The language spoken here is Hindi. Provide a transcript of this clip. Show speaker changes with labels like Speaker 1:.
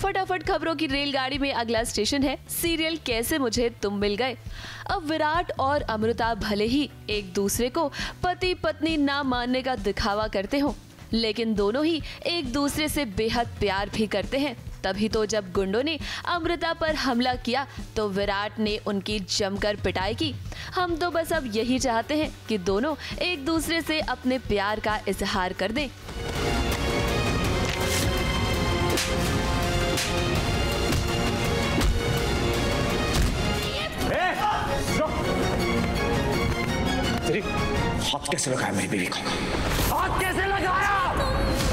Speaker 1: फटाफट खबरों की रेलगाड़ी में अगला स्टेशन है सीरियल कैसे मुझे तुम मिल गए। अब विराट और अमृता भले ही एक दूसरे को पति पत्नी ना मानने का दिखावा करते हो, लेकिन दोनों ही एक दूसरे से बेहद प्यार भी करते हैं। तभी तो जब गुंडों ने अमृता पर हमला किया तो विराट ने उनकी जमकर पिटाई की। हम तो बस अब यही चाहते हैं कि दोनों एक दूसरे से अपने प्यार का इजहार कर दें।
Speaker 2: तेरी हाथ कैसे लगाया मेरी बीवी को? हाथ कैसे लगाया?